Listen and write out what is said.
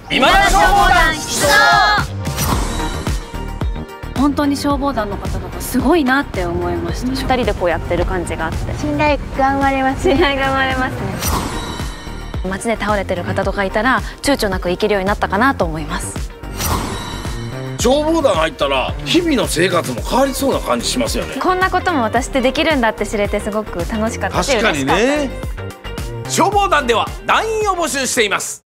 今田消防団出動。 本当に消防団の方々すごいなって思いました。 2人でこうやってる感じがあって信頼が生まれますね。 信頼が生まれますね。街で倒れてる方とかいたら躊躇なく行けるようになったかなと思います。 消防団入ったら日々の生活も変わりそうな感じしますよね。 こんなことも私ってできるんだって知れてすごく楽しかったし、 確かにね。 消防団では団員を募集しています。